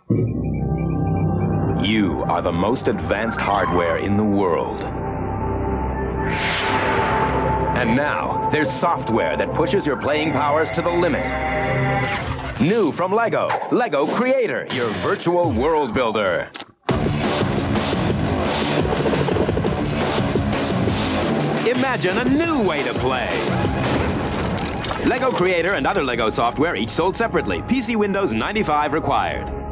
You are the most advanced hardware in the world. And now, there's software that pushes your playing powers to the limit. New from LEGO, LEGO Creator, your virtual world builder. Imagine a new way to play. LEGO Creator and other LEGO software each sold separately. PC Windows 95 required.